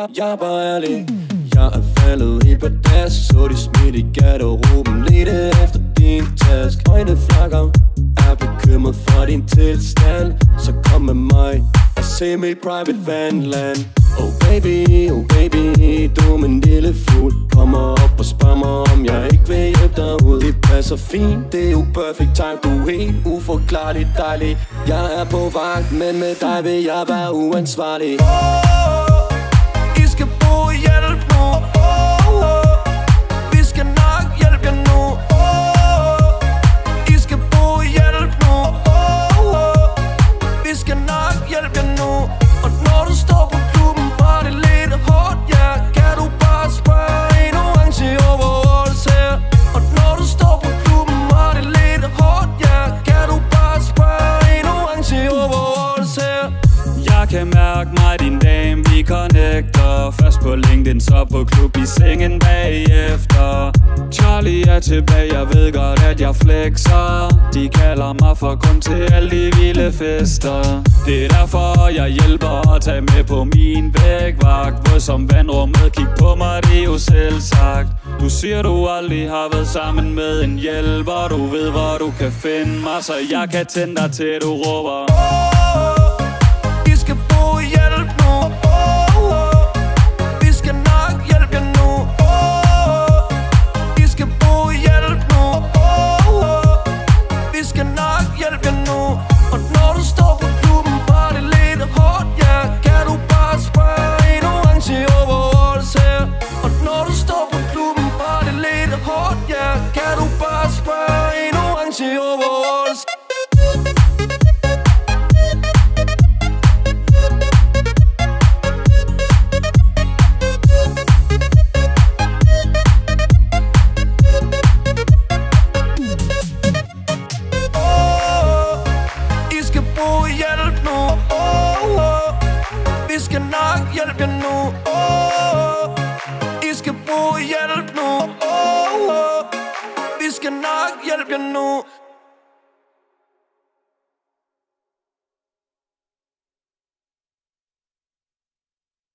jeg er bare ærlig. Jeg er faldet helt på das, så de smidt i garderoben. Ledte efter din task. Øjne flakker, er bekymret for din tilstand. Så kom med mig og se mit private vanland. Oh baby, du er min lille fugl. Kommer op og spørger mig, om jeg ikke vil hjælpe dig ud. Det passer fint, det er jo perfect time. Du er helt uforklarligt dejlig. Jeg er på vagt, men med dig vil jeg være uansvarlig. I skal bruge hjælp nu. Vi skal nok hjælpe jer nu. I skal bruge hjælp nu. Vi skal nok hjælpe jer nu. Og når du står på klubben, var det lidt hårdt, ja. Kan du bare spørge en orange overalls her. Og når du står på klubben, var det lidt hårdt, ja. Kan du bare spørge en orange overalls her. Jeg kan mærke mig, din dame, vi connecter. Først på LinkedIn, så på klub i sengen bagefter. Charlie er tilbage, jeg ved godt, at jeg flexer. De kalder mig for grund til alle de vilde fester. Det er derfor, jeg hjælper at tage med på min vægvagt. Hvor som vandrummet, kig på mig, det er jo selv sagt. Du siger, du aldrig har været sammen med en hjælper. Du ved, hvor du kan finde mig, så jeg kan tænde dig til du råber. I skal bruge hjælp nu. Vi skal nok hjælpe jer nu. I skal bruge hjælp nu. Vi skal nok hjælpe jer nu. Og når du står på klubben, var det lidt hårdt, ja. Kan du bare spørge en orange overalls her. Og når du står på klubben, var det lidt hårdt, ja. Kan du bare spørge en orange overalls. Hjælp nu. Vi skal nok hjælpe jer nu. I skal bruge hjælp nu. Vi skal nok hjælpe jer nu.